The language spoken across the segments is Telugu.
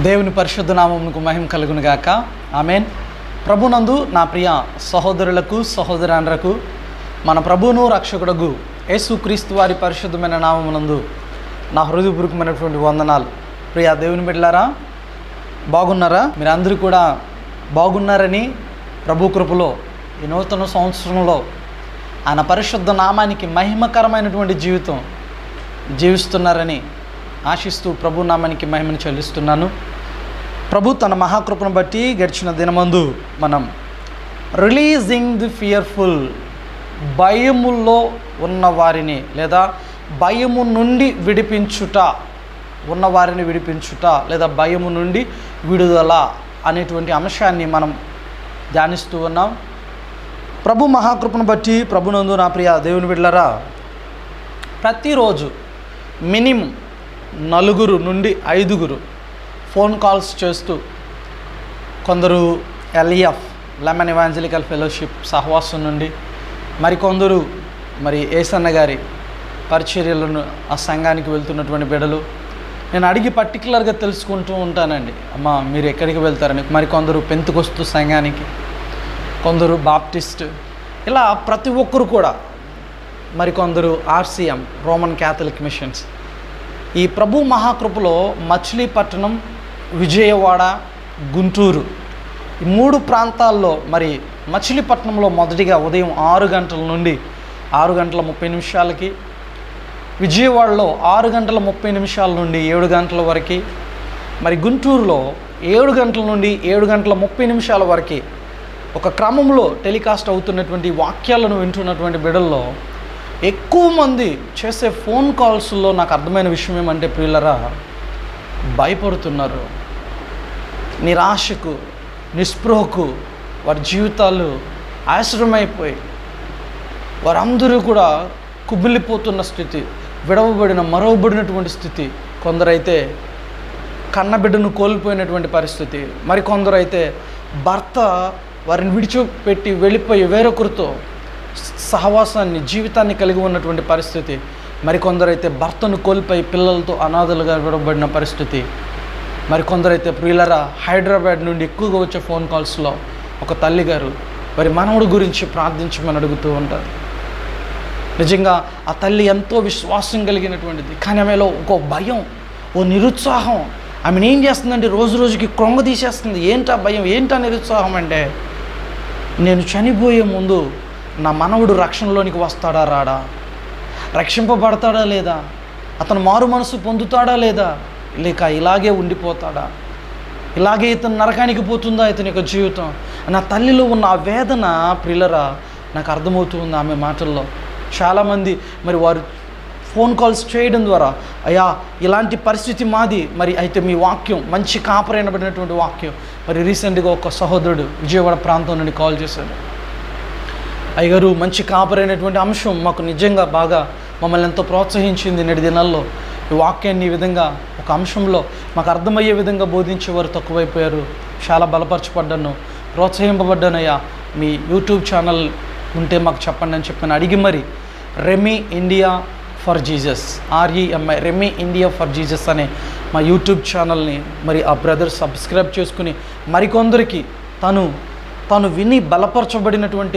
దేవుని పరిశుద్ధ నామమునకు మహిమ కలుగును గాక. ఆమేన్. ప్రభునందు నా ప్రియ సహోదరులకు సహోదరాండ్రకు మన ప్రభువును రక్షకుడగు యేసుక్రీస్తు వారి పరిశుద్ధమైన నామమునందు నా హృదయపూర్వకమైనటువంటి వందనాలు. ప్రియ దేవుని బిడ్డలారా, బాగున్నారా? మీరందరూ కూడా బాగున్నారని ప్రభు కృపలో ఈ నూతన సంవత్సరంలో ఆయన పరిశుద్ధ నామానికి మహిమకరమైనటువంటి జీవితం జీవిస్తున్నారని ఆశిస్తూ ప్రభు నామానికి మహిమను చెల్లిస్తున్నాను. ప్రభు తన మహాకృపను బట్టి గడిచిన దినమందు మనం రిలీజింగ్ ది ఫియర్ఫుల్, భయముల్లో ఉన్న వారిని లేదా భయము నుండి విడిపించుట, ఉన్నవారిని విడిపించుట లేదా భయము నుండి విడుదల అనేటువంటి అంశాన్ని మనం ధ్యానిస్తూ ఉన్నాం. ప్రభు మహాకృపను బట్టి ప్రభునందు నా ప్రియ దేవుని బిడ్డలారా, ప్రతిరోజు మినిమం 4 నుండి 5 ఫోన్ కాల్స్ చేస్తూ, కొందరు LEF లెమన్ ఎవాంజలికల్ ఫెలోషిప్ సహవాసం నుండి, మరికొందరు ఏసన్న గారి పరిచర్యలను ఆ సంఘానికి వెళ్తున్నటువంటి బిడ్డలు. నేను అడిగి పర్టికులర్గా తెలుసుకుంటూ ఉంటానండి, అమ్మ మీరు ఎక్కడికి వెళ్తారని. మరికొందరు పెంతెకొస్తు సంఘానికి, కొందరు బాప్టిస్ట్, ఇలా ప్రతి ఒక్కరు కూడా, మరికొందరు RCM రోమన్ క్యాథలిక్ మిషన్స్. ఈ ప్రభు మహాకృపలో మచిలీపట్నం, విజయవాడ, గుంటూరు ఈ 3 ప్రాంతాల్లో, మచిలీపట్నంలో మొదటిగా ఉదయం 6 గంటల నుండి 6 గంటల 30 నిమిషాలకి, విజయవాడలో 6 గంటల 30 నిమిషాల నుండి 7 గంటల వరకు, గుంటూరులో 7 గంటల నుండి 7 గంటల 30 నిమిషాల వరకు ఒక క్రమంలో టెలికాస్ట్ అవుతున్నటువంటి వాక్యాలను వింటున్నటువంటి బిడ్డల్లో ఎక్కువ మంది చేసే ఫోన్ కాల్స్లో నాకు అర్థమైన విషయం ఏమంటే, ప్రియులరా, భయపడుతున్నారు. నిరాశకు, నిస్పృహకు వారి జీవితాలు ఆశ్రమైపోయి వారందరూ కూడా కుమిలిపోతున్న స్థితి, మరవబడినటువంటి స్థితి. కొందరైతే కన్నబిడ్డను కోల్పోయినటువంటి పరిస్థితి, మరికొందరైతే భర్త వారిని విడిచిపెట్టి వెళ్ళిపోయి వేరొకరితో సహవాసాన్ని, జీవితాన్ని కలిగి ఉన్నటువంటి పరిస్థితి. మరికొందరైతే భర్తను కోల్పోయి పిల్లలతో అనాథలుగా విడవబడిన పరిస్థితి. మరికొందరైతే ప్రియులరా, హైదరాబాద్ నుండి ఎక్కువగా వచ్చే ఫోన్ కాల్స్లో ఒక తల్లిగారు వారి మనవడు గురించి ప్రార్థించమని అడుగుతూ ఉంటారు. నిజంగా ఆ తల్లి ఎంతో విశ్వాసం కలిగినటువంటిది, కానీ ఆమెలో ఒక భయం, ఓ నిరుత్సాహం. ఆమెను ఏం చేస్తుందంటే రోజు రోజుకి క్రొంగ తీసేస్తుంది. ఏంటా భయం, ఏంటా నిరుత్సాహం అంటే, నేను చనిపోయే ముందు నా మనవడు రక్షణలోనికి వస్తాడా రాడా, రక్షింపబడతాడా లేదా, అతను మారు మనసు పొందుతాడా లేదా, లేక ఇలాగే ఉండిపోతాడా, ఇలాగే ఇతను నరకానికి పోతుందా ఇతని యొక్క జీవితం. నా తల్లిలో ఉన్న ఆ వేదన ప్రియులరా నాకు అర్థమవుతుంది ఆమె మాటల్లో. చాలామంది వారు ఫోన్ కాల్స్ చేయడం ద్వారా, అయ్యా ఇలాంటి పరిస్థితి మాది, అయితే మీ వాక్యం మంచి కాపరైనబడినటువంటి వాక్యం. రీసెంట్గా ఒక సహోదరుడు విజయవాడ ప్రాంతం నుండి కాల్ చేశాడు. అయ్యగారు, మంచి కాపరైనటువంటి అంశం మాకు నిజంగా బాగా మమ్మల్ని ఎంతో ప్రోత్సహించింది. నేటి దినాల్లో ఈ వాక్యాన్ని ఈ విధంగా ఒక అంశంలో మాకు అర్థమయ్యే విధంగా బోధించేవారు తక్కువైపోయారు. చాలా బలపరచబడ్డాను, ప్రోత్సహింపబడ్డానయ్యా. మీ యూట్యూబ్ ఛానల్ ఉంటే మాకు చెప్పండి అని చెప్పాను. అడిగి Remi India for Jesus, REMI Remi India for Jesus అనే మా యూట్యూబ్ ఛానల్ని ఆ బ్రదర్ సబ్స్క్రైబ్ చేసుకుని మరికొందరికి తను విని బలపరచబడినటువంటి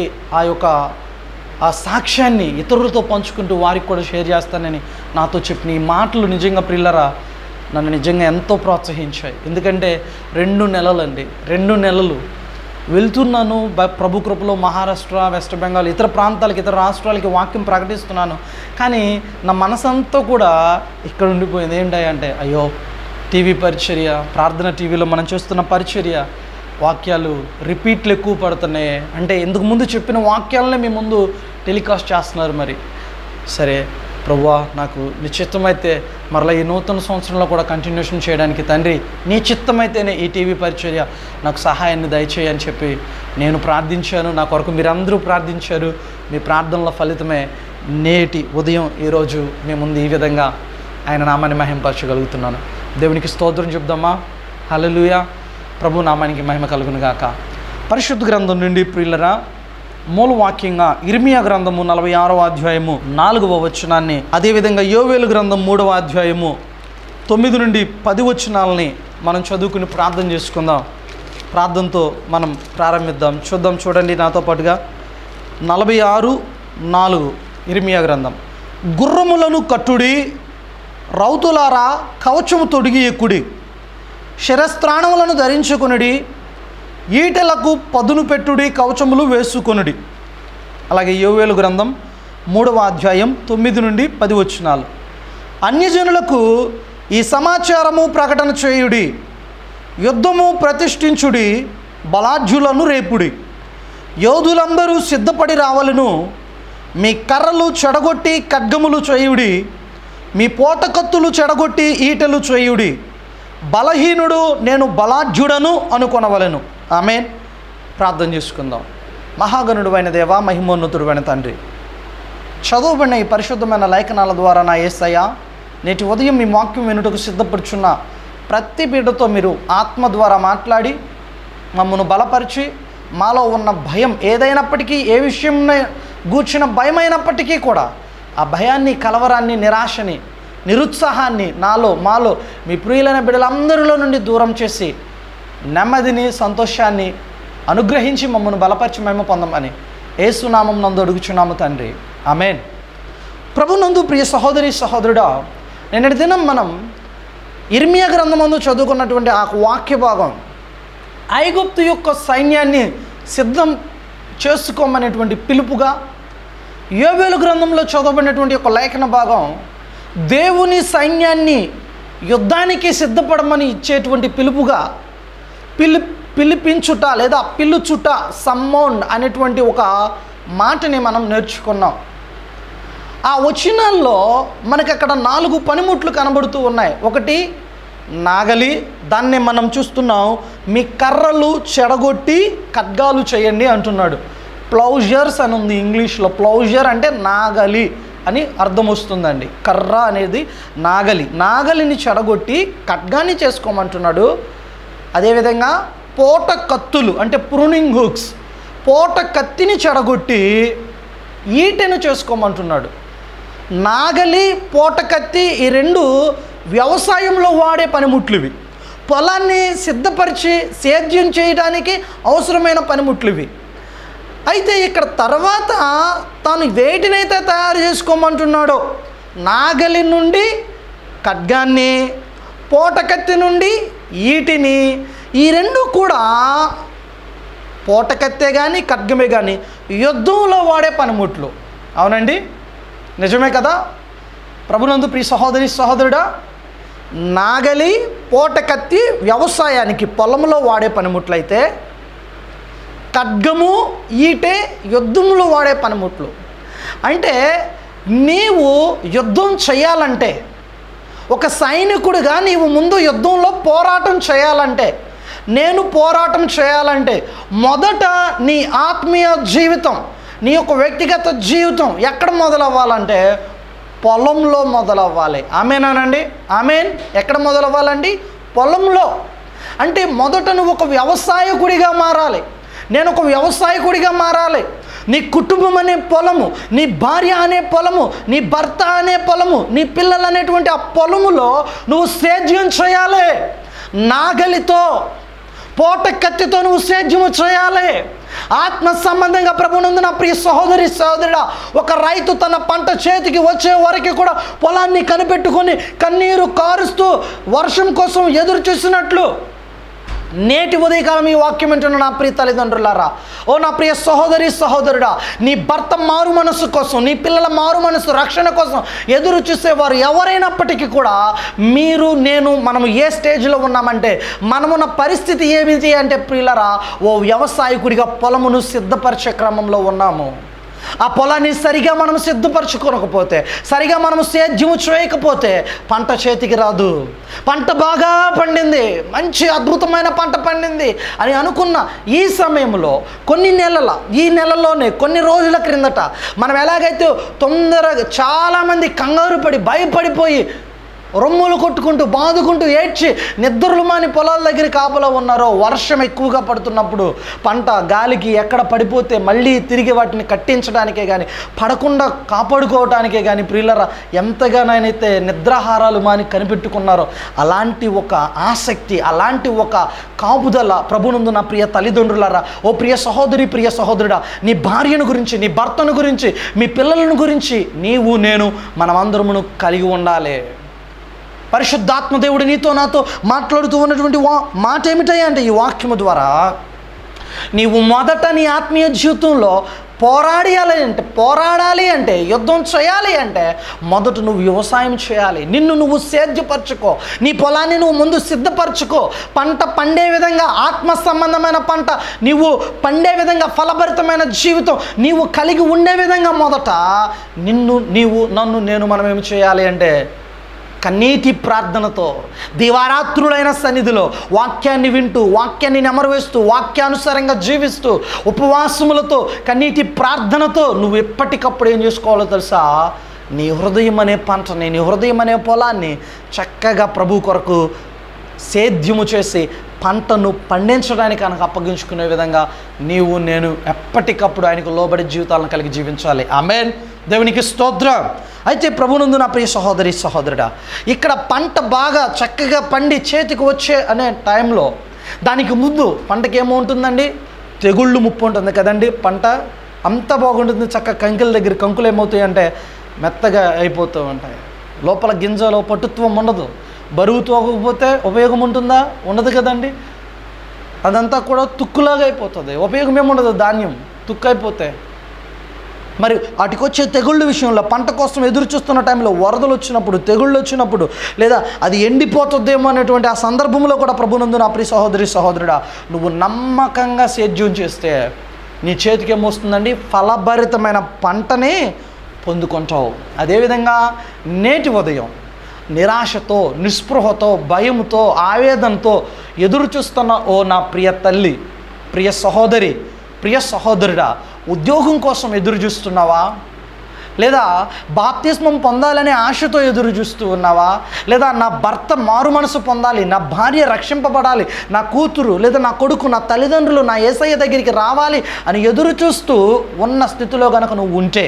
ఆ సాక్ష్యాన్ని ఇతరులతో పంచుకుంటూ వారికి కూడా షేర్ చేస్తానని నాతో చెప్పిన ఈ మాటలు నిజంగా ప్రియులరా నన్ను నిజంగా ఎంతో ప్రోత్సహించాయి. ఎందుకంటే 2 నెలలండి, 2 నెలలు వెళ్తున్నాను ప్రభు కృపలో మహారాష్ట్ర, వెస్ట్ బెంగాల్, ఇతర ప్రాంతాలకి, ఇతర రాష్ట్రాలకి వాక్యం ప్రకటిస్తున్నాను. కానీ నా మనసంతా కూడా ఇక్కడ ఉండిపోయింది. ఏంటంటే, అయ్యో టీవీ పరిచర్య, ప్రార్థన టీవీలో మనం చూస్తున్న పరిచర్య వాక్యాలు రిపీట్లు ఎక్కువ పడుతున్నాయి. అంటే ఇంతకు ముందు చెప్పిన వాక్యాలనే మీ ముందు టెలికాస్ట్ చేస్తున్నారు. సరే ప్రభువా, నాకు నీ చిత్తమైతే మరలా ఈ నూతన సంవత్సరంలో కూడా కంటిన్యూషన్ చేయడానికి తండ్రి నీ చిత్తమైతేనే ఈ టీవీ పరిచర్య నాకు సహాయాన్ని దయచేయని చెప్పి నేను ప్రార్థించాను. నా కొరకు మీరందరూ ప్రార్థించారు. మీ ప్రార్థనల ఫలితమే నేటి ఉదయం ఈరోజు మీ ముందు ఈ విధంగా ఆయన నామాన్ని మహిమపరచగలుగుతున్నాను. దేవునికి స్తోత్రం చెప్దామా? హల్లెలూయా. ప్రభు నామానికి మహిమ కలుగును గాక. పరిశుద్ధ గ్రంథం నుండి ప్రియులరా, మూలవాక్యంగా ఇర్మియా గ్రంథము 46వ అధ్యాయము 4వ వచనాన్ని, అదేవిధంగా యోవేలు గ్రంథం 3వ అధ్యాయము 9 నుండి 10 వచనాలని మనం చదువుకుని ప్రార్థన చేసుకుందాం. ప్రార్థనతో మనం ప్రారంభిద్దాం. చూడండి నాతో పాటుగా 46:4 ఇర్మియా గ్రంథం. గుర్రములను కట్టుడి, రౌతులారా కవచము తొడిగి ఎక్కుడి, శిరస్త్రాణములను ధరించుకొనుడి, ఈటెలకు పదును పెట్టుడి, కవచములు వేసుకొనుడి. అలాగే యోవేలు గ్రంథం 3వ అధ్యాయం 9 నుండి 10 వచనాలు. అన్యజనులకు ఈ సమాచారము ప్రకటన చేయుడి, యుద్ధము ప్రతిష్ఠించుడి, బలాఢ్యులను రేపుడి, యోధులందరూ సిద్ధపడి రావలను, మీ కర్రలు చెడగొట్టి ఖడ్గములు చేయుడి, మీ పోటకత్తులు చెడగొట్టి ఈటెలు చేయుడి, బలహీనుడు నేను బలాఢ్యుడను అనుకొనవలెను. ఆమేన్. ప్రార్థన చేసుకుందాం. మహాగణుడు అయిన దేవా, మహిమోన్నతుడు అయిన తండ్రి, చదువుబడిన ఈ పరిశుద్ధమైన లేఖనాల ద్వారా నా యేసయ్య నేటి ఉదయం మీ వాక్యం వినుటకు సిద్ధపడుచున్న ప్రతి బిడ్డతో మీరు ఆత్మ ద్వారా మాట్లాడి మమ్మను బలపరిచి మాలో ఉన్న భయం ఏదైనప్పటికీ, ఏ విషయం గూర్చిన భయమైనప్పటికీ కూడా ఆ భయాన్ని, కలవరాన్ని, నిరాశని, నిరుత్సాహాన్ని మాలో మీ ప్రియులైన బిడ్డలందరిలో నుండి దూరం చేసి నెమ్మదిని, సంతోషాన్ని అనుగ్రహించి మమ్మల్ని బలపరిచి మేము పొందమని యేసునామం నందు అడుగుచున్నాము తండ్రి. ఆమేన్. ప్రభునందు ప్రియ సహోదరి సహోదరుడా, నిన్నటి దినం మనం ఇర్మియా గ్రంథమందు చదువుకున్నటువంటి ఆ వాక్య భాగం ఐగుప్తు యొక్క సైన్యాన్ని సిద్ధం చేసుకోమనేటువంటి పిలుపుగా, యోవేలు గ్రంథంలో చదవబడినటువంటి ఒక లేఖన భాగం దేవుని సైన్యాన్ని యుద్ధానికి సిద్ధపడమని ఇచ్చేటువంటి పిలుపుగా, పిలిపించుట లేదా పిలుచుట, సమ్మౌండ్ అనేటువంటి ఒక మాటని మనం నేర్చుకున్నాం. ఆ వచనాల్లో మనకి అక్కడ 4 పనిముట్లు కనబడుతూ ఉన్నాయి. ఒకటి నాగలి, దాన్ని మనం చూస్తున్నాం. మీ కర్రలు చెడగొట్టి ఖడ్గాలు చేయండి అంటున్నాడు. ప్లౌజర్స్ అని ఉంది ఇంగ్లీష్లో. ప్లౌజర్ అంటే నాగలి అని అర్థం వస్తుందండి. కర్ర అనేది నాగలిని చెడగొట్టి ఖడ్గాన్ని చేసుకోమంటున్నాడు. అదేవిధంగా పోట కత్తులు అంటే ప్రూనింగ్ హుక్స్, పోట కత్తిని చెడగొట్టి ఈటెను చేసుకోమంటున్నాడు. నాగలి, పోట కత్తి ఈ 2 వ్యవసాయంలో వాడే పనిముట్లు. ఇవి పొలాన్ని సిద్ధపరిచి సేద్యం చేయడానికి అవసరమైన పనిముట్లు ఇవి. అయితే ఇక్కడ తర్వాత తాను వేటినైతే తయారు చేసుకోమంటున్నాడో, నాగలి నుండి ఖడ్గాన్ని, పోట కత్తి నుండి ఈటిని, ఈ 2 కూడా పోటకత్తే కానీ ఖడ్గమే కానీ యుద్ధంలో వాడే పనిముట్లు. అవునండి, నిజమే కదా. ప్రభునందు ప్రియ సహోదరి సహోదరుడా, నాగలి, పోటకత్తి వ్యవసాయానికి పొలంలో వాడే పనిముట్లు అయితే, ఖడ్గము, ఈటే యుద్ధంలో వాడే పనిముట్లు. అంటే నీవు యుద్ధం చేయాలంటే, ఒక సైనికుడిగా నీవు ముందు యుద్ధంలో పోరాటం చేయాలంటే, నేను పోరాటం చేయాలంటే మొదట నీ ఆత్మీయ జీవితం, నీ యొక్క వ్యక్తిగత జీవితం ఎక్కడ మొదలవ్వాలంటే పొలంలో మొదలవ్వాలి. ఆమేనానండి? ఆమేన్. ఎక్కడ మొదలవ్వాలండి? పొలంలో. అంటే మొదట నువ్వు ఒక వ్యవసాయకుడిగా మారాలి. నేను ఒక వ్యవసాయకుడిగా మారాలి. నీ కుటుంబం అనే పొలము, నీ భార్య అనే పొలము, నీ భర్త అనే పొలము, నీ పిల్లలు అనేటువంటి ఆ పొలములో నువ్వు సేద్యం చేయాలి. నాగలితో, పోట కత్తితో నువ్వు సేద్యము చేయాలి. ఆత్మ సంబంధంగా ప్రభునందు నా ప్రియ సహోదరి సహోదరుడా, ఒక రైతు తన పంట చేతికి వచ్చే వరకు కూడా పొలాన్ని కనిపెట్టుకొని కన్నీరు కారుస్తూ వర్షం కోసం ఎదురు చూసినట్లు నేటి ఉదయకాలం ఈ వాక్యం వింటున్న నా ప్రియ తల్లిదండ్రులారా, ఓ నా ప్రియ సహోదరి సహోదరుడా, నీ భర్త మారు మనసు కోసం, నీ పిల్లల మారు మనసు రక్షణ కోసం ఎదురు చూసేవారు ఎవరైనప్పటికీ కూడా మీరు, నేను, మనము ఏ స్టేజ్లో ఉన్నామంటే, మనమున్న పరిస్థితి ఏమిటి అంటే ప్రియులరా, ఓ వ్యవసాయకుడిగా పొలమును సిద్ధపరిచే క్రమంలో ఉన్నాము. ఆ పొలాన్ని సరిగా మనం సిద్ధపరచుకోకపోతే, సరిగా మనం సేద్యము చేయకపోతే పంట చేతికి రాదు. పంట బాగా పండింది, మంచి అద్భుతమైన పంట పండింది అని అనుకున్న ఈ సమయంలో ఈ నెలలోనే కొన్ని రోజుల క్రిందట మనం ఎలాగైతే తొందరగా చాలామంది కంగారు పడి భయపడిపోయి రొమ్ములు కొట్టుకుంటూ బాదుకుంటూ ఏడ్చి నిద్రలు మాని పొలాల దగ్గర కాపలా ఉన్నారో, వర్షం ఎక్కువగా పడుతున్నప్పుడు పంట గాలికి ఎక్కడ పడిపోతే మళ్ళీ తిరిగి వాటిని కట్టించడానికే కానీ, పడకుండా కాపాడుకోవటానికే కానీ ప్రియులరా ఎంతగానైతే నిద్రాహారాలు మాని కనిపెట్టుకున్నారో అలాంటి ఒక ఆసక్తి, అలాంటి ఒక కాపుదల ప్రభునందు నా ప్రియ తల్లిదండ్రులారా, ఓ ప్రియ సహోదరి, ప్రియ సహోదరుడా, నీ భార్యను గురించి, నీ భర్తను గురించి, మీ పిల్లలను గురించి నీవు నేను మనమందరమును కలిగి ఉండాలి. పరిశుద్ధాత్మ దేవుడు నీతో నాతో మాట్లాడుతూ ఉన్నటువంటి మాట ఏమిటయ్యా అంటే, ఈ వాక్యము ద్వారా నీవు మొదట నీ ఆత్మీయ జీవితంలో పోరాడాలి అంటే యుద్ధం చేయాలి అంటే మొదట నువ్వు వ్యవసాయం చేయాలి. నిన్ను నువ్వు సేద్యపరచుకో, నీ పొలాన్ని నువ్వు ముందు సిద్ధపరచుకో. పంట పండే విధంగా, ఆత్మ సంబంధమైన పంట నీవు పండే విధంగా, ఫలభరితమైన జీవితం నీవు కలిగి ఉండే విధంగా మొదట నన్ను నేను మనం ఏమి చేయాలి అంటే కన్నీటి ప్రార్థనతో, దివారాత్రులైన సన్నిధిలో వాక్యాన్ని వింటూ, వాక్యాన్ని నెమరువేస్తూ, వాక్యానుసారంగా జీవిస్తూ, ఉపవాసములతో, కన్నీటి ప్రార్థనతో నువ్వు ఎప్పటికప్పుడు ఏం చేసుకోవాలో తెలుసా? నీ హృదయం అనే పంటని, నీ హృదయం అనే పొలాన్ని చక్కగా ప్రభు కొరకు సేద్యము చేసి పంటను పండించడానికి కనుక అప్పగించుకునే విధంగా నీవు నేను ఎప్పటికప్పుడు ఆయనకు లోబడి జీవితాలను కలిగి జీవించాలి. ఆమేన్. దేవునికి స్తోత్రం. అయితే ప్రభునందు నా ప్రియ సహోదరి, సహోదరుడా, ఇక్కడ పంట బాగా చక్కగా పండి చేతికి వచ్చే అనే టైంలో దానికి ముందు పంటకి ఏమో ఉంటుందండి, తెగుళ్ళు ముప్పు ఉంటుంది కదండి. పంట అంత బాగుంటుంది, చక్కగా కంకుల దగ్గర కంకులు ఏమవుతాయి అంటే మెత్తగా అయిపోతూ ఉంటాయి, లోపల గింజలో పటుత్వం ఉండదు. బరువు తోగకపోతే ఉపయోగం ఉంటుందా? ఉండదు కదండి. అదంతా కూడా తుక్కులాగా అయిపోతుంది, ఉపయోగం ఏముండదు. ధాన్యం తుక్కు అయిపోతే మరి వాటికొచ్చే తెగుళ్ళ విషయంలో, పంట కోసం ఎదురు చూస్తున్న టైంలో వరదలు వచ్చినప్పుడు, తెగుళ్ళు వచ్చినప్పుడు, లేదా అది ఎండిపోతుందేమో అనేటువంటి ఆ సందర్భంలో కూడా ప్రభునందు నా ప్రియ సహోదరి, సహోదరుడా, నువ్వు నమ్మకంగా సేద్యం చేస్తే నీ చేతికి ఏమొస్తుందండి? ఫలభరితమైన పంటని పొందుకుంటావు. అదేవిధంగా నేటి ఉదయం నిరాశతో, నిస్పృహతో, భయంతో, ఆవేదనతో ఎదురు చూస్తున్న ఓ నా ప్రియ తల్లి, ప్రియ సహోదరి, ప్రియ సహోదరుడా, ఉద్యోగం కోసం ఎదురు చూస్తున్నావా? లేదా బాప్తిస్మం పొందాలనే ఆశతో ఎదురు చూస్తూ ఉన్నావా? లేదా నా భర్త మారు మనసు పొందాలి, నా భార్య రక్షింపబడాలి, నా కూతురు లేదా నా కొడుకు, నా తల్లిదండ్రులు నా యేసయ్య దగ్గరికి రావాలి అని ఎదురు చూస్తూ ఉన్న స్థితిలో కనుక నువ్వు ఉంటే,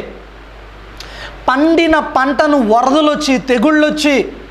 పండిన పంటను వరదలొచ్చి, తెగుళ్ళొచ్చి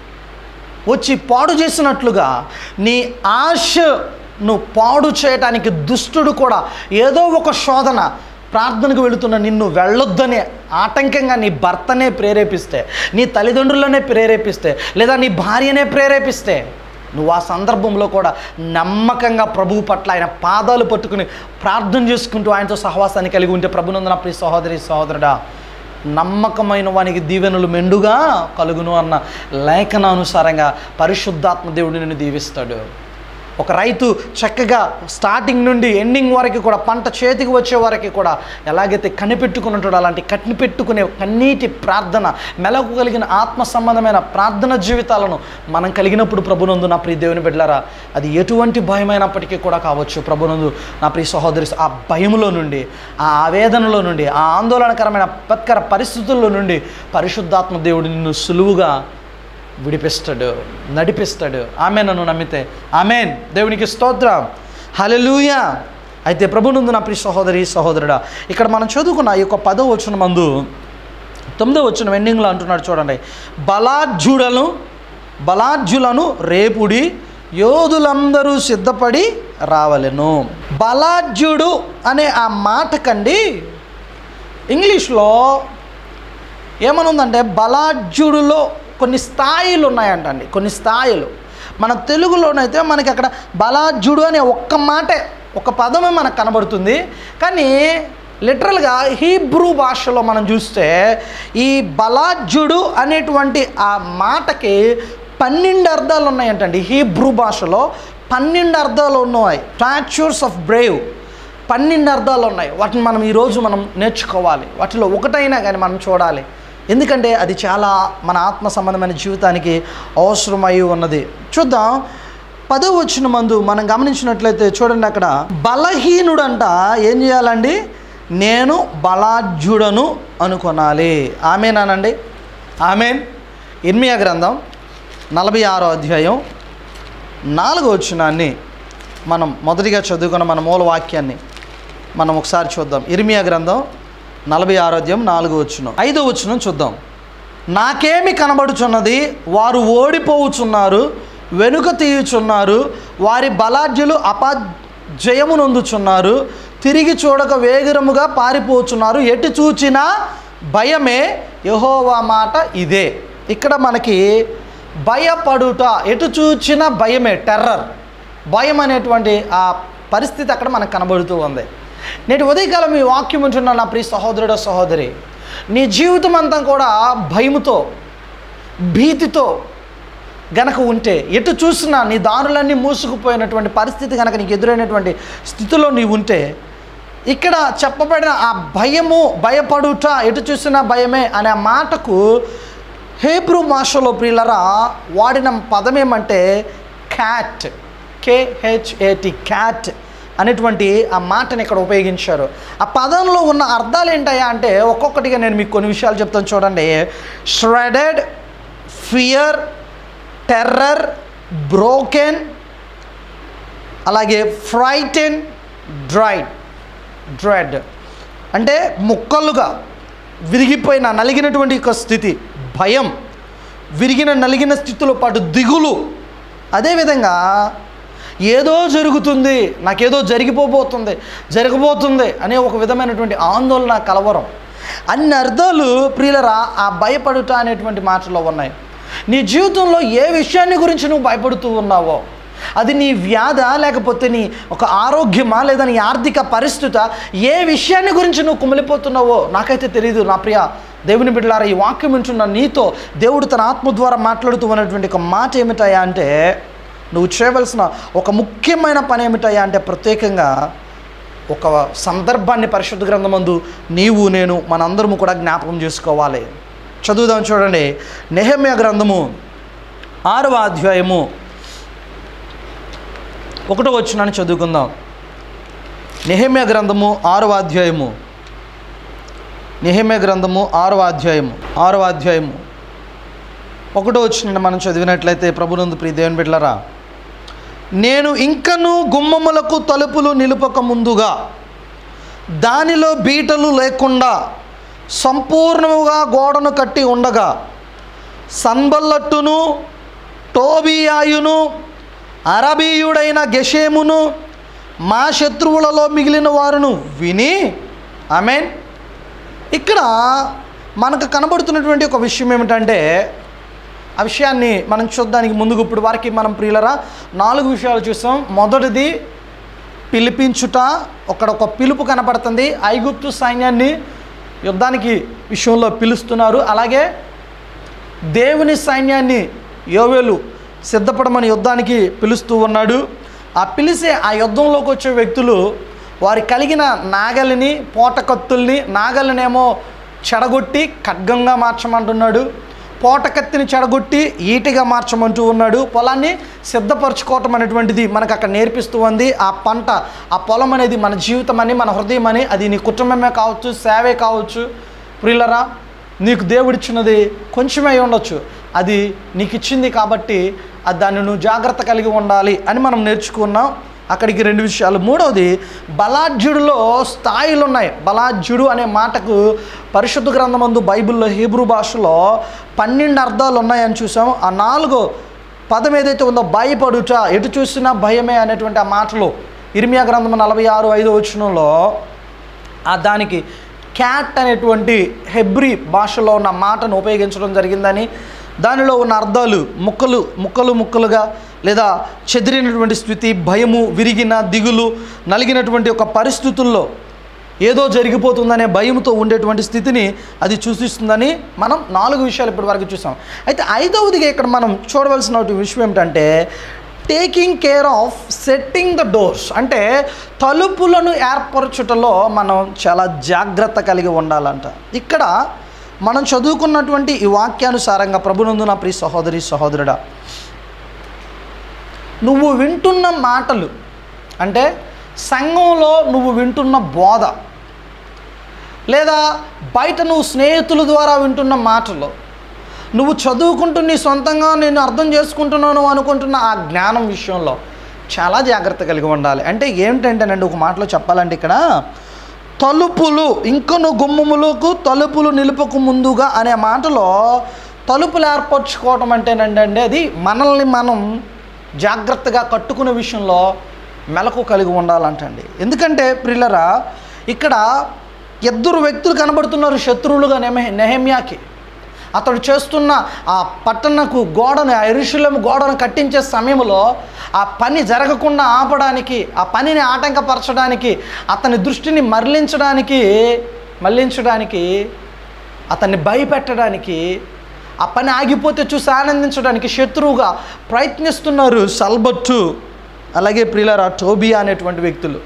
పాడు చేసినట్లుగా నీ ఆశను పాడు చేయటానికి దుష్టుడు కూడా ఏదో ఒక శోధన, ప్రార్థనకు వెళుతున్న నిన్ను వెళ్ళొద్దని ఆటంకంగా నీ భర్తనే ప్రేరేపిస్తే, నీ తల్లిదండ్రులనే ప్రేరేపిస్తే, లేదా నీ భార్యనే ప్రేరేపిస్తే, నువ్వు ఆ సందర్భంలో కూడా నమ్మకంగా ప్రభువు పట్ల ఆయన పాదాలు పట్టుకుని ప్రార్థన చేసుకుంటూ ఆయనతో సహవాసాన్ని కలిగి ఉంటే, ప్రభునందు నా ప్రియ సహోదరి, సహోదరుడా, నమ్మకమైన వానికి దీవెనలు మెండుగా కలుగును అన్న లేఖనానుసారంగా పరిశుద్ధాత్మ దేవుడు నిన్ను దీవిస్తాడు. ఒక రైతు చక్కగా స్టార్టింగ్ నుండి ఎండింగ్ వరకు కూడా, పంట చేతికి వచ్చే వరకు కూడా ఎలాగైతే కనిపెట్టుకుని ఉంటాడో అలాంటి కనిపెట్టుకునే కన్నీటి ప్రార్థన, మెలకు కలిగిన ఆత్మ సంబంధమైన ప్రార్థన జీవితాలను మనం కలిగినప్పుడు ప్రభునందు నా ప్రియ దేవుని బిడ్డలారా, అది ఎటువంటి భయమైనప్పటికీ కూడా కావచ్చు, ప్రభునందు నా ప్రియ సహోదరి, ఆ భయములో నుండి, ఆ ఆవేదనలో నుండి, ఆ ఆందోళనకరమైన విపత్కర పరిస్థితుల్లో నుండి పరిశుద్ధాత్మ దేవుడు నిన్ను సులువుగా విడిపిస్తాడు, నడిపిస్తాడు. ఆమెన్. నన్ను నమ్మితే ఆమెన్. దేవునికి స్తోత్రం. హల్లెలూయా. అయితే ప్రభునందు నా ప్రియ సహోదరి, సహోదరుడా, ఇక్కడ మనం చదువుకున్న ఈ యొక్క 10వ వచనం మందు 9వ వచనం ఎండింగ్లో అంటున్నాడు చూడండి, బలాఢ్యులను రేపుడి యోధులందరూ సిద్ధపడి రావలెను. బలాఢ్యుడు అనే ఆ మాటకండి ఇంగ్లీష్లో ఏమనుందంటే, బలాఢ్యుడులో కొన్ని స్థాయిలు ఉన్నాయంటండి, కొన్ని స్థాయిలు. మన తెలుగులోనైతే మనకి అక్కడ బలాఢ్యుడు అనే ఒక్క మాటే, ఒక పదమే మనకు కనబడుతుంది. కానీ లిటరల్గా హీబ్రూ భాషలో మనం చూస్తే ఈ బలాఢ్యుడు అనేటువంటి ఆ మాటకి 12 అర్థాలు ఉన్నాయంటండి. హీబ్రూ భాషలో 12 అర్థాలు ఉన్నాయి. స్టాచ్యూర్స్ ఆఫ్ బ్రేవ్ 12 అర్థాలు ఉన్నాయి. వాటిని మనం ఈరోజు మనం నేర్చుకోవాలి. వాటిలో ఒకటైనా కానీ మనం చూడాలి. ఎందుకంటే అది చాలా మన ఆత్మ సంబంధమైన జీవితానికి అవసరమై ఉన్నది. చూద్దాం. 10వ వచనం మందు మనం గమనించినట్లయితే చూడండి, అక్కడ బలహీనుడంట ఏం చేయాలండి? నేను బలాఢ్యుడను అనుకొనాలి. ఆమెనానండి. ఆమెన్. ఇర్మియా గ్రంథం 46వ అధ్యాయం 4వ వచనాన్ని మనం మొదటిగా చదువుకున్న మన మూల వాక్యాన్ని మనం ఒకసారి చూద్దాం. ఇర్మియా గ్రంథం 46వ అధ్యాయం 4వ వచనం. 5వ వచనం చూద్దాం. నాకేమి కనబడుచున్నది, వారు ఓడిపోవుచున్నారు, వెనుక తీయుచున్నారు, వారి బలాఢ్యులు అపజయమునొందుచున్నారు, తిరిగి చూడక వేగరముగా పారిపోచున్నారు, ఎటు చూచినా భయమే, యెహోవా మాట ఇదే. ఇక్కడ మనకి భయపడుట, ఎటు చూచిన భయమే, టెర్రర్, భయం అనేటువంటి ఆ పరిస్థితి అక్కడ మనకు కనబడుతూ ఉంది. నేటి ఉదయకాలం ఈ వాక్యం ఉంటున్న నా ప్రియ సహోదరుడు సహోదరి, నీ జీవితం అంతా కూడా భయముతో భీతితో గనక ఉంటే, ఎటు చూసినా నీ దారులన్నీ మూసుకుపోయినటువంటి పరిస్థితి కనుక నీకు ఎదురైనటువంటి స్థితిలో నీవు ఉంటే, ఇక్కడ చెప్పబడిన ఆ భయము, భయపడుట, ఎటు చూసినా భయమే అనే మాటకు హీబ్రూ భాషలో ప్రియులరా వాడిన పదం ఏమంటే క్యాట్, KHAT, క్యాట్ అనేటువంటి ఆ మాటని ఇక్కడ ఉపయోగించారు. ఆ పదంలో ఉన్న అర్థాలు ఏంటయ్యా అంటే, ఒక్కొక్కటిగా నేను మీకు కొన్ని విషయాలు చెప్తాను చూడండి. ష్రెడెడ్, ఫియర్, టెర్రర్, బ్రోకెన్, అలాగే ఫ్రైటెన్, డ్రెడ్ అంటే ముక్కలుగా విరిగిపోయిన నలిగినటువంటి ఒక స్థితి, భయం, నలిగిన స్థితిలో పాటు దిగులు, అదేవిధంగా ఏదో జరుగుతుంది, నాకేదో జరగబోతుంది అనే ఒక విధమైనటువంటి ఆందోళన, కలవరం, అన్ని అర్థాలు ప్రియులరా ఆ భయపడుట అనేటువంటి మాటలో ఉన్నాయి. నీ జీవితంలో ఏ విషయాన్ని గురించి నువ్వు భయపడుతూ ఉన్నావో, అది నీ వ్యాధ, లేకపోతే నీ ఒక ఆరోగ్యమా, లేదా నీ ఆర్థిక పరిస్థితి, ఏ విషయాన్ని గురించి నువ్వు కుమిలిపోతున్నావో నాకైతే తెలియదు. నా ప్రియ దేవుని బిడ్డలారా, ఈ వాక్యం వింటున్న నీతో దేవుడు తన ఆత్మ ద్వారా మాట్లాడుతూ ఉన్నటువంటి ఒక మాట ఏమిటాయా అంటే, నువ్వు చేయవలసిన ఒక ముఖ్యమైన పని ఏమిటాయా అంటే, ప్రత్యేకంగా ఒక సందర్భాన్ని పరిశుద్ధ గ్రంథమందు నీవు నేను మనందరము కూడా జ్ఞాపకం చేసుకోవాలి. చదువుదాం చూడండి. నెహెమ్యా గ్రంథము 6వ అధ్యాయము 1వ వచనాన్ని చదువుకుందాం. నెహెమ్యా గ్రంథము 6వ అధ్యాయము 6వ అధ్యాయము 1వ వచనాన్ని మనం చదివినట్లయితే, ప్రభునందు ప్రియ దేవుని బిడ్డలారా, నేను ఇంకను గుమ్మములకు తలుపులు నిలుపక ముందుగా దానిలో బీటలు లేకుండా సంపూర్ణముగా గోడను కట్టి ఉండగా, సన్బల్లట్టును, టోబియాయును, అరబీయుడైన గెషేమును, మా శత్రువులలో మిగిలిన వారును విని, ఆమేన్. ఇక్కడ మనకు కనబడుతున్నటువంటి ఒక విషయం ఏమిటంటే, ఆ విషయాన్ని మనం చూడడానికి ముందుకు ఇప్పుడు వారికి మనం ప్రియులరా 4 విషయాలు చూసాం. మొదటిది పిలిపించుట, అక్కడ ఒక పిలుపు కనపడుతుంది. ఐగుప్తు సైన్యాన్ని యుద్ధానికి విషయంలో పిలుస్తున్నారు. అలాగే దేవుని సైన్యాన్ని యోవేలు సిద్ధపడమని యుద్ధానికి పిలుస్తూ ఉన్నాడు. ఆ పిలిచే ఆ యుద్ధంలోకి వచ్చే వ్యక్తులు వారి కలిగిన నాగలిని, పోటకత్తుల్ని, నాగలినేమో చెడగొట్టి ఖడ్గంగా మార్చమంటున్నాడు, పోటకత్తిని చెడగొట్టి ఈటిగా మార్చమంటూ ఉన్నాడు. పొలాన్ని సిద్ధపరచుకోవటం అనేటువంటిది మనకు అక్కడ నేర్పిస్తూ ఉంది. ఆ పంట, ఆ పొలం అనేది మన జీవితం అని, మన హృదయం అని, అది నీ కుటుంబమే కావచ్చు, సేవే కావచ్చు. ప్రియులరా, నీకు దేవుడిచ్చినది కొంచెమే ఉండొచ్చు, అది నీకు ఇచ్చింది కాబట్టి దాన్ని నువ్వు జాగ్రత్త కలిగి ఉండాలి అని మనం నేర్చుకున్నాం. అక్కడికి 2 విషయాలు. మూడవది, బలాఢ్యుడిలో స్థాయిలు ఉన్నాయి. బలాఢ్యుడు అనే మాటకు పరిశుద్ధ గ్రంథమందు బైబిల్లో హీబ్రూ భాషలో 12 అర్థాలు ఉన్నాయని చూసాం. ఆ 4వ పదం ఏదైతే ఉందో, భయపడుట, ఎటు చూసినా భయమే అనేటువంటి ఆ మాటలు ఇర్మియా గ్రంథం 46:5 వచనంలో దానికి క్యాట్ అనేటువంటి హెబ్రీ భాషలో ఉన్న మాటను ఉపయోగించడం జరిగిందని, దానిలో ఉన్న అర్థాలు ముక్కలుగా లేదా చెదిరినటువంటి స్థితి, భయము, విరిగిన దిగులు, నలిగినటువంటి ఒక పరిస్థితుల్లో ఏదో జరిగిపోతుందనే భయంతో ఉండేటువంటి స్థితిని అది సూచిస్తుందని మనం 4 విషయాలు ఇప్పటి వరకు చూసాం. అయితే 5వదిగా ఇక్కడ మనం చూడవలసిన విషయం ఏమిటంటే, taking care of setting the doors, అంటే తలుపులను ఏర్పరచుటలో మనం చాలా జాగ్రత్త కలిగి ఉండాలంట. ఇక్కడ మనం చదువుకున్నటువంటి ఈ వాక్యానుసారంగా ప్రభునందు నా ప్రియ సహోదరి సహోదరుడా, నువ్వు వింటున్న మాటలు, అంటే సంఘంలో నువ్వు వింటున్న బోధ, లేదా బయట నువ్వు స్నేహితుల ద్వారా వింటున్న మాటలు, నువ్వు చదువుకుంటూ నీ సొంతంగా నేను అర్థం చేసుకుంటున్నాను అనుకుంటున్న ఆ జ్ఞానం విషయంలో చాలా జాగ్రత్త కలిగి ఉండాలి. అంటే ఏంటంటేనండి, ఒక మాటలో చెప్పాలంటే ఇక్కడ తలుపులు ఇంకను గుమ్మములకు తలుపులు నిలుపకు ముందుగా అనే మాటలో తలుపులు ఏర్పరచుకోవటం అంటేనండి అది మనల్ని మనం జాగ్రత్తగా కట్టుకునే విషయంలో మెలకు కలిగి ఉండాలంటండి. ఎందుకంటే ప్రియులరా, ఇక్కడ ఇద్దరు వ్యక్తులు కనబడుతున్నారు శత్రువులుగా నెహెమ్యాకి. అతడు చేస్తున్న ఆ పట్టణకు గోడను, ఆ యెరూషలేము గోడను కట్టించే సమయంలో ఆ పని జరగకుండా ఆపడానికి, ఆ పనిని ఆటంకపరచడానికి, అతని దృష్టిని మళ్లించడానికి, అతన్ని భయపెట్టడానికి, ఆ పని ఆగిపోతే చూసి ఆనందించడానికి శత్రువుగా ప్రయత్నిస్తున్నారు సల్బత్తు, అలాగే ప్రియులారా టోబియా అనేటువంటి వ్యక్తులు.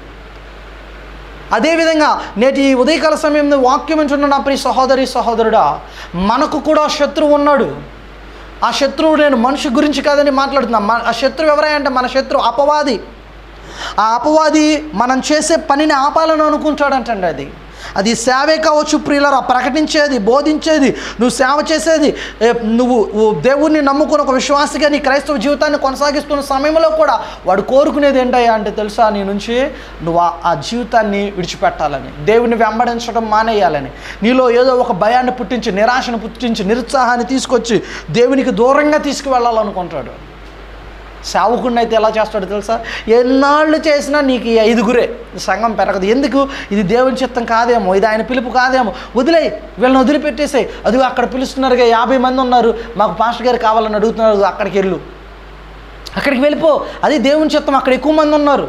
అదేవిధంగా నేటి ఉదయకాల సమయంలో వాక్యం వింటున్న నా ప్రియ సహోదరి సహోదరుడా, మనకు కూడా శత్రువు ఉన్నాడు. ఆ శత్రువు నేను మనిషి గురించి కాదని మాట్లాడుతున్నా. ఆ శత్రువు ఎవరంటే మన శత్రువు అపవాది. ఆ అపవాది మనం చేసే పనిని ఆపాలని అనుకుంటాడంటండి. అది సేవే కావచ్చు ప్రియులారా, ప్రకటించేది, బోధించేది, నువ్వు సేవ చేసేది, నువ్వు దేవుణ్ణి నమ్ముకుని ఒక విశ్వాసిగా నీ క్రైస్తవ జీవితాన్ని కొనసాగిస్తున్న సమయంలో కూడా వాడు కోరుకునేది ఏంటయ్యా అంటే తెలుసా, నీ నుంచి నువ్వు ఆ జీవితాన్ని విడిచిపెట్టాలని, దేవుని వెంబడించడం మానేయాలని, నీలో ఏదో ఒక భయాన్ని పుట్టించి, నిరాశను పుట్టించి, నిరుత్సాహాన్ని తీసుకొచ్చి దేవునికి దూరంగా తీసుకువెళ్ళాలనుకుంటాడు. సేవకుడిని అయితే ఎలా చేస్తాడో తెలుసా, ఎన్నాళ్ళు చేసినా నీకు ఈ 5గురే, సంఘం పెరగదు. ఎందుకు? ఇది దేవుని చిత్తం కాదేమో, ఇది ఆయన పిలుపు కాదేమో, వదిలేయి, వీళ్ళని వదిలిపెట్టేసాయి. అది అక్కడ పిలుస్తున్నారుగా, 50 మంది ఉన్నారు, మాకు పాస్టర్ గారు కావాలని అడుగుతున్నారు, అక్కడికి వెళ్ళు, అక్కడికి వెళ్ళిపో, అది దేవుని చిత్తం, అక్కడ ఎక్కువ మంది ఉన్నారు.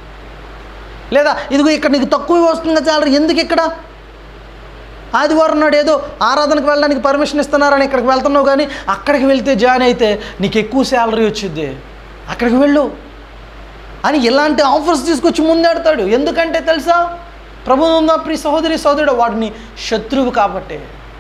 లేదా ఇదిగో ఇక్కడ నీకు తక్కువ వస్తుందిగా చాలరు, ఎందుకు ఇక్కడ ఆదివారం నాడు ఏదో ఆరాధనకు వెళ్ళడానికి పర్మిషన్ ఇస్తున్నారని ఇక్కడికి వెళ్తున్నావు, కానీ అక్కడికి వెళ్తే జాయిన్ అయితే నీకు ఎక్కువ శాలరీ వచ్చింది, అక్కడికి వెళ్ళు అని ఇలాంటి ఆఫర్స్ తీసుకొచ్చి ముందెడతాడు. ఎందుకంటే తెలుసా, ప్రభువున్న ప్రియ సహోదరి సహోదరుడు వాడిని శత్రువు కాబట్టి,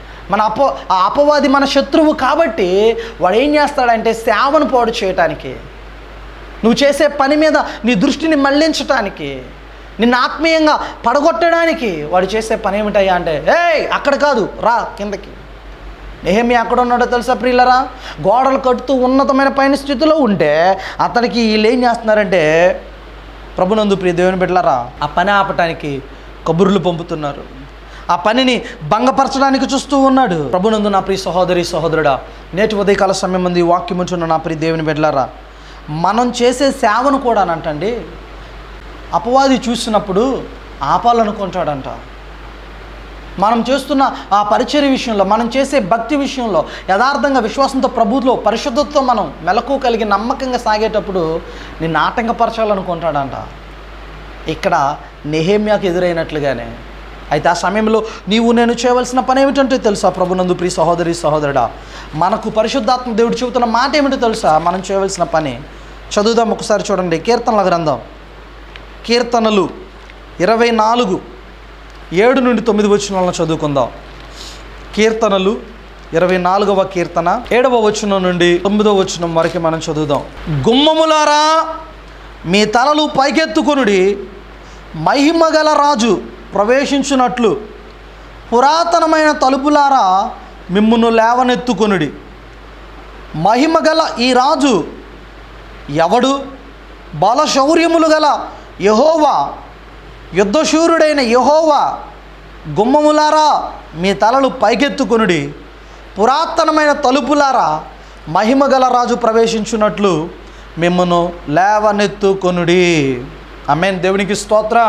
ఆ అపవాది మన శత్రువు కాబట్టి వాడు ఏం చేస్తాడంటే సేవను పాడు చేయటానికి, నువ్వు చేసే పని మీద నీ దృష్టిని మళ్లించటానికి, నిన్ను ఆత్మీయంగా పడగొట్టడానికి వాడు చేసే పని ఏమిటయ్యా అంటే, అక్కడ కాదు, రా కిందకి. నెహెమ్యా ఎక్కడ ఉన్నాడో తెలుసా ప్రియులరా, గోడలు కట్టుతూ ఉన్నతమైన పైన స్థితిలో ఉంటే అతనికి వీళ్ళు ఏం చేస్తున్నారంటే, ప్రభునందు ప్రియ దేవుని బిడ్డలారా, ఆ పని ఆపటానికి కబుర్లు పంపుతున్నారు, ఆ పనిని భంగపరచడానికి చూస్తూ ఉన్నాడు. ప్రభునందు నా ప్రియ సహోదరి సహోదరుడా, నేటి ఉదయకాల సమయం మంది వాక్యం ఉంటున్న నా ప్రియ దేవుని బిడ్డలారా, మనం చేసే సేవను కూడా అంటండి అపవాది చూసినప్పుడు ఆపాలనుకుంటాడంట. మనం చేస్తున్న ఆ పరిచర్య విషయంలో, మనం చేసే భక్తి విషయంలో యథార్థంగా విశ్వాసంతో ప్రభువులో పరిశుద్ధతతో మనం మెలకు కలిగి నమ్మకంగా సాగేటప్పుడు నిన్ను ఆటంకపరచాలనుకుంటాడంట. ఇక్కడ నెహెమ్యాకు ఎదురైనట్లుగానే. అయితే ఆ సమయంలో నీవు నేను చేయవలసిన పని ఏమిటంటే తెలుసా, ప్రభునందు ప్రియ సహోదరి సహోదరుడా, మనకు పరిశుద్ధాత్మ దేవుడు చెబుతున్న మాట ఏమిటో తెలుసా, మనం చేయవలసిన పని చదువుదాం ఒకసారి. చూడండి, కీర్తనల గ్రంథం, కీర్తనలు 24 7 నుండి 9 వచనాలను చదువుకుందాం. కీర్తనలు 24వ కీర్తన 7వ వచనం నుండి 9వ వచనం వరకు మనం చదువుదాం. గుమ్మములారా మీ తలలు పైకెత్తుకొనుడి, మహిమగల రాజు ప్రవేశించున్నట్లు పురాతనమైన తలుపులారా మిమ్మును లేవనెత్తుకొనుడి. మహిమగల ఈ రాజు ఎవడు? బలశౌర్యములు గల యెహోవా, యుద్ధశూరుడైన యెహోవా. గుమ్మములారా మీ తలలు పైకెత్తుకొనుడి, పురాతనమైన తలుపులారా మహిమగల రాజు ప్రవేశించున్నట్లు మిమ్మను లేవనెత్తుకొనుడి. ఆమేన్. దేవునికి స్తోత్రం.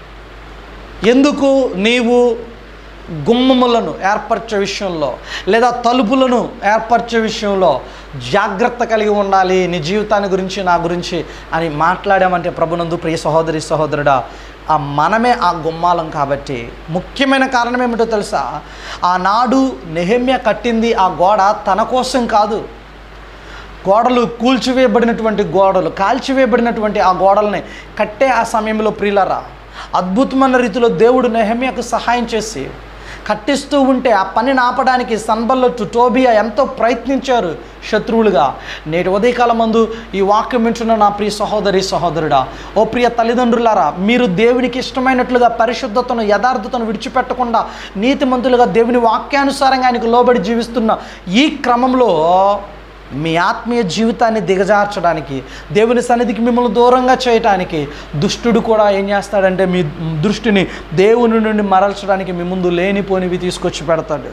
ఎందుకు నీవు గుమ్మములను ఏర్పరిచే విషయంలో లేదా తలుపులను ఏర్పరిచే విషయంలో జాగ్రత్త కలిగి ఉండాలి, నీ జీవితాన్ని గురించి నా గురించి అని మాట్లాడామంటే ప్రభునందు ప్రియ సహోదరి సహోదరుడా, మనమే ఆ గుమ్మాలం. కాబట్టి ముఖ్యమైన కారణం ఏమిటో తెలుసా, ఆనాడు నెహెమ్యా కట్టింది ఆ గోడ తన కోసం కాదు. గోడలు కూల్చివేయబడినటువంటి గోడలు, కాల్చివేయబడినటువంటి ఆ గోడల్ని కట్టే ఆ సమయంలో ప్రియులారా, అద్భుతమైన రీతిలో దేవుడు నెహెమ్యాకు సహాయం చేసి కట్టిస్తూ ఉంటే ఆ పనిని ఆపడానికి సన్బల్లతు, టోబియా ఎంతో ప్రయత్నించారు శత్రువులుగా. నేటి ఉదయకాలం మందు ఈ వాక్యం వింటున్న నా ప్రియ సహోదరి సహోదరుడా, ఓ ప్రియ తల్లిదండ్రులారా, మీరు దేవునికి ఇష్టమైనట్లుగా పరిశుద్ధతను, యథార్థతను విడిచిపెట్టకుండా నీతిమంతులుగా దేవుని వాక్యానుసారంగా ఆయనకు లోబడి జీవిస్తున్న ఈ క్రమంలో మీ ఆత్మీయ జీవితాన్ని దిగజార్చడానికి, దేవుని సన్నిధికి మిమ్మల్ని దూరంగా చేయటానికి దుష్టుడు కూడా ఏం చేస్తాడంటే మీ దృష్టిని దేవుని నుండి మరల్చడానికి మీ ముందు లేనిపోనివి తీసుకొచ్చి పెడతాడు.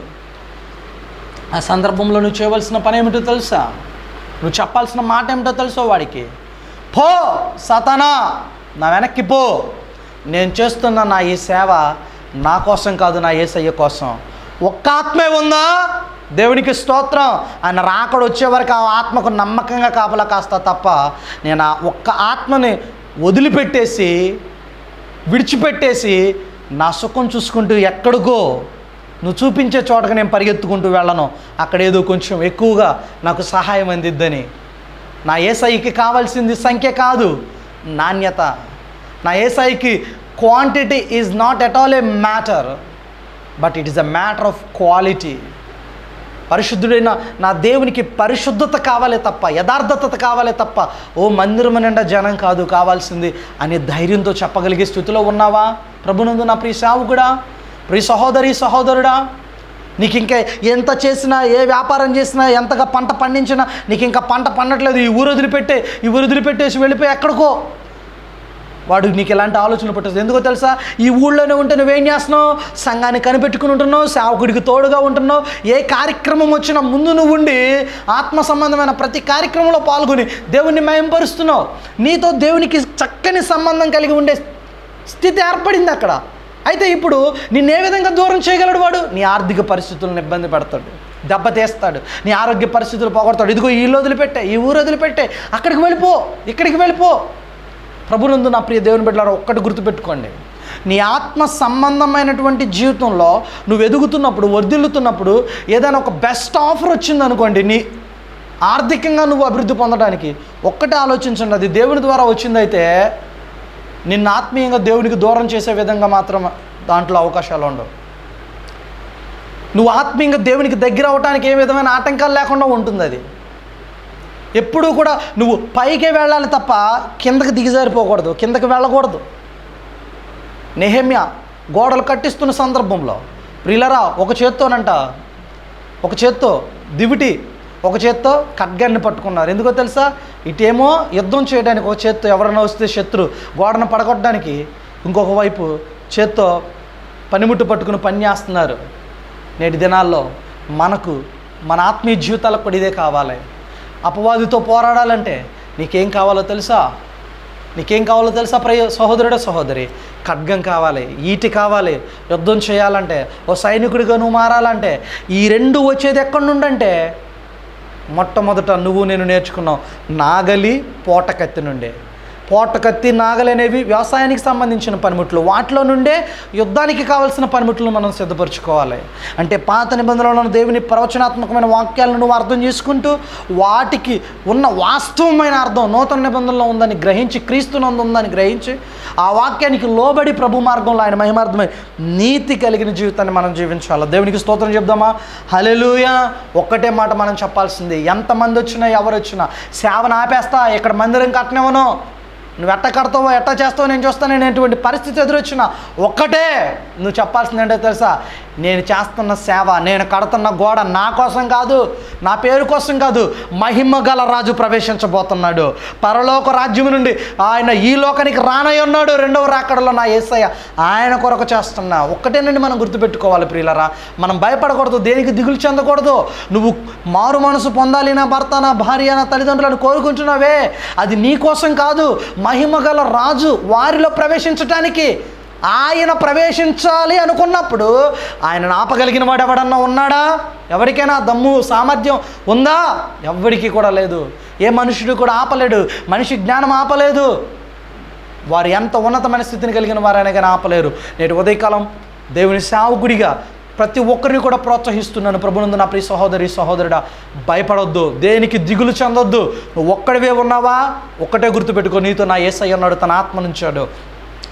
ఆ సందర్భంలో నువ్వు చేయవలసిన పని ఏమిటో తెలుసా? నువ్వు చెప్పాల్సిన మాట ఏమిటో తెలుసో వాడికి, పో సాతానా, నా వెనక్కి పో, నేను చేస్తున్న నా ఈ సేవ నా కోసం కాదు, నా యేసయ్య కోసం. ఒక్క ఆత్మే ఉందా? దేవునికి స్తోత్రం. ఆయన రాకడ వచ్చే వరకు ఆ ఆత్మకు నమ్మకంగా కాపలా కాస్తా తప్ప నేను ఆ ఒక్క ఆత్మని వదిలిపెట్టేసి, విడిచిపెట్టేసి నా సుఖం చూసుకుంటూ ఎక్కడికో నువ్వు చూపించే చోటకు నేను పరిగెత్తుకుంటూ వెళ్ళను, అక్కడ ఏదో కొంచెం ఎక్కువగా నాకు సహాయం అందిద్దని. నా యేసయ్యకి కావాల్సింది సంఖ్య కాదు, నాణ్యత. నా యేసయ్యకి quantity is not at all a matter, but it is a matter of quality. పరిశుద్ధుడైన నా దేవునికి పరిశుద్ధత కావాలే తప్ప, యథార్థత కావాలే తప్ప ఓ మందిరం నిండా జనం కాదు కావాల్సింది అనే ధైర్యంతో చెప్పగలిగే స్థితిలో ఉన్నావా? ప్రభునందు నా ప్రియ సేవకుడా, ప్రియ సహోదరి సహోదరుడా, నీకు ఇంకా ఎంత చేసినా, ఏ వ్యాపారం చేసినా, ఎంతగా పంట పండించినా నీకు ఇంకా పంట పండట్లేదు, ఈ ఊరు వదిలిపెట్టేసి వెళ్ళిపోయి ఎక్కడికో, వాడు నీకు ఎలాంటి ఆలోచన పట్టదు. ఎందుకో తెలుసా? ఈ ఊళ్ళోనే ఉంటే నువ్వేం చేస్తున్నావు? సంఘాన్ని కనిపెట్టుకుని ఉంటున్నావు, సేవకుడికి తోడుగా ఉంటున్నావు. ఏ కార్యక్రమం వచ్చినా ముందు నువ్వు ఉండి ఆత్మ సంబంధమైన ప్రతి కార్యక్రమంలో పాల్గొని దేవుణ్ణి మయంపరుస్తున్నావు. నీతో దేవునికి చక్కని సంబంధం కలిగి ఉండే స్థితి ఏర్పడింది అక్కడ. అయితే ఇప్పుడు నిన్నే విధంగా దూరం చేయగలడు వాడు? నీ ఆర్థిక పరిస్థితులను ఇబ్బంది పెడతాడు, దెబ్బతీస్తాడు, నీ ఆరోగ్య పరిస్థితులు పోగొడతాడు. ఇదిగో ఈ ఇల్లు వదిలిపెట్టే, ఈ ఊరు వదిలిపెట్టే, అక్కడికి వెళ్ళిపో, ఇక్కడికి వెళ్ళిపో. ప్రభునందు నా ప్రియ దేవుని బిడ్డలారా, ఒక్కటి గుర్తుపెట్టుకోండి, నీ ఆత్మ సంబంధమైనటువంటి జీవితంలో నువ్వు ఎదుగుతున్నప్పుడు, వర్ధిల్లుతున్నప్పుడు, ఏదైనా ఒక బెస్ట్ ఆఫర్ వచ్చిందనుకోండి, నీ ఆర్థికంగా నువ్వు అభివృద్ధి పొందడానికి ఒక్కటే ఆలోచించండి, అది దేవుని ద్వారా వచ్చిందైతే నిన్ను ఆత్మీయంగా దేవునికి దూరం చేసే విధంగా మాత్రం దాంట్లో అవకాశాలు ఉండవు. నువ్వు ఆత్మీయంగా దేవునికి దగ్గర అవడానికి ఏ విధమైన ఆటంకాలు లేకుండా ఉంటుంది. అది ఎప్పుడూ కూడా నువ్వు పైకే వెళ్ళాలి తప్ప కిందకి దిగజారిపోకూడదు, కిందకి వెళ్ళకూడదు. నెహెమ్యా గోడలు కట్టిస్తున్న సందర్భంలో ప్రియులరా, ఒక చేత్తో దివిటి, ఒక చేత్తో ఖడ్గాన్ని పట్టుకున్నారు. ఎందుకో తెలుసా? ఇటేమో యుద్ధం చేయడానికి ఒక చేత్తో, ఎవరైనా వస్తే శత్రు గోడను పడగొట్టడానికి ఇంకొక వైపు చేత్తో పనిముట్టు పట్టుకుని పని చేస్తున్నారు. నేటి దినాల్లో మనకు మన ఆత్మీయ జీవితాలకు కూడా ఇదే కావాలి. అపవాదితో పోరాడాలంటే నీకేం కావాలో తెలుసా? ప్రియ సహోదరుడా సహోదరి, ఖడ్గం కావాలి, ఈటి కావాలి. యుద్ధం చేయాలంటే, ఓ సైనికుడిగా నువ్వు మారాలంటే ఈ రెండు వచ్చేది ఎక్కడి నుండంటే మొట్టమొదట నువ్వు నేను నేర్చుకున్నావు నాగలి, పోటకత్తి నుండే. పోటకత్తి, నాగలి అనేవి వ్యవసాయానికి సంబంధించిన పనిముట్లు. వాటిలో నుండే యుద్ధానికి కావాల్సిన పనిముట్లను మనం సిద్ధపరచుకోవాలి. అంటే పాత నిబంధనలను దేవుని ప్రవచనాత్మకమైన వాక్యాలను నువ్వు అర్థం చేసుకుంటూ వాటికి ఉన్న వాస్తవమైన అర్థం నూతన నిబంధనలో ఉందని గ్రహించి, క్రీస్తునందు ఉందని గ్రహించి, ఆ వాక్యానికి లోబడి ప్రభు మార్గంలో ఆయన మహిమార్థమై నీతి కలిగిన జీవితాన్ని మనం జీవించాలి. దేవునికి స్తోత్రం చెప్దామా? హల్లెలూయా. ఒక్కటే మాట మనం చెప్పాల్సింది, ఎంతమంది వచ్చినా ఎవరు వచ్చినా సేవను ఆపేస్తా, ఇక్కడ మందిరం కట్టనివ్వను, నువ్వు ఎట్ట కడతావో ఎట్ట చేస్తావో నేను చూస్తాను అనేటువంటి పరిస్థితి ఎదురొచ్చినా ఒక్కటే నువ్వు చెప్పాల్సింది ఏంటో తెలుసా? నేను చేస్తున్న సేవ, నేను కడుతున్న గోడ నా కోసం కాదు, నా పేరు కోసం కాదు, మహిమ గల రాజు ప్రవేశించబోతున్నాడు. పరలోక రాజ్యం నుండి ఆయన ఈ లోకానికి రానై ఉన్నాడు. రెండవ రాకడలో నా యేసయ్య ఆయన కొరకు చేస్తున్నా. ఒక్కటేనండి మనం గుర్తుపెట్టుకోవాలి ప్రియులరా. మనం భయపడకూడదు, దేనికి దిగులు చెందకూడదు. నువ్వు మారు మనసు పొందాలి, నా భర్త, నా భార్య, నా తల్లిదండ్రులను కోరుకుంటున్నావే, అది నీ కోసం కాదు, మహిమ గల రాజు వారిలో ప్రవేశించటానికి. ఆయన ప్రవేశించాలి అనుకున్నప్పుడు ఆయనను ఆపగలిగిన వాడు ఎవడన్నా ఉన్నాడా? ఎవరికైనా దమ్ము సామర్థ్యం ఉందా? ఎవరికి కూడా లేదు. ఏ మనుషుడు కూడా ఆపలేడు, మనిషి జ్ఞానం ఆపలేదు. వారు ఎంత ఉన్నతమైన స్థితిని కలిగిన వారైనా కానీ ఆపలేరు. నేటి ఉదయకాలం దేవుని సేవకుడిగా ప్రతి ఒక్కరిని కూడా ప్రోత్సహిస్తున్నాను. ప్రభునందు నా ప్రియ సహోదరి సహోదరుడా, భయపడొద్దు, దేనికి దిగులు చెందొద్దు. నువ్వు ఒక్కడివే ఉన్నావా? ఒక్కటే గుర్తుపెట్టుకో, నీతో నా యేసయ్య ఉన్నాడు, తన ఆత్మనుంచాడు.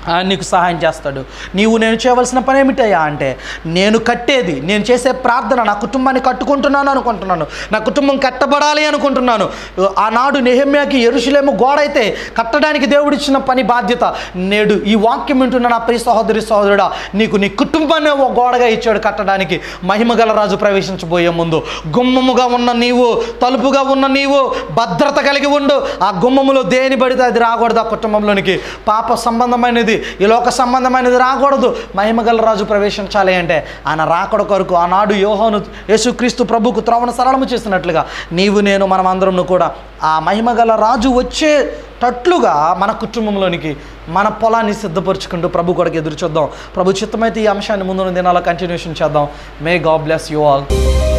ఆయన నీకు సహాయం చేస్తాడు. నేను చేయవలసిన పని ఏమిటయ్యా అంటే, నేను కట్టేది, నేను చేసే ప్రార్థన, నా కుటుంబాన్ని కట్టుకుంటున్నాను అనుకుంటున్నాను, నా కుటుంబం కట్టబడాలి అనుకుంటున్నాను. ఆనాడు నెహెమ్యాకి యెరూషలేము గోడ అయితే కట్టడానికి దేవుడిచ్చిన పని బాధ్యత. నేడు ఈ వాక్యం వింటున్న నా ప్రియ సహోదరి సహోదరుడా, నీకు నీ కుటుంబాన్ని ఓ గోడగా ఇచ్చాడు కట్టడానికి. మహిమగల రాజు ప్రవేశించబోయే ముందు గుమ్మముగా ఉన్న నీవు, తలుపుగా ఉన్న నీవు భద్రత కలిగి ఉండు. ఆ గుమ్మములో దేని పడితే అది రాకూడదు. ఆ కుటుంబంలోనికి పాప సంబంధమైనది, ఈ లోక సంబంధమైనది రాకూడదు. మహిమగల రాజు ప్రవేశించాలి అంటే ఆయన రాకడ కొరకు ఆనాడు యోహాను యేసుక్రీస్తు ప్రభుకు త్రోవను సరళము చేసినట్లుగా నీవు నేను మనమందరం కూడా ఆ మహిమగల రాజు వచ్చేటట్లుగా మన కుటుంబంలోనికి మన పొలాన్ని సిద్ధపరచుకుంటూ ప్రభు కొరకు ఎదురు చూద్దాం. ప్రభు చిత్తమైతే ఈ అంశాన్ని ముందున్న దినాల్లో కంటిన్యూషన్ చేద్దాం. May God bless you all.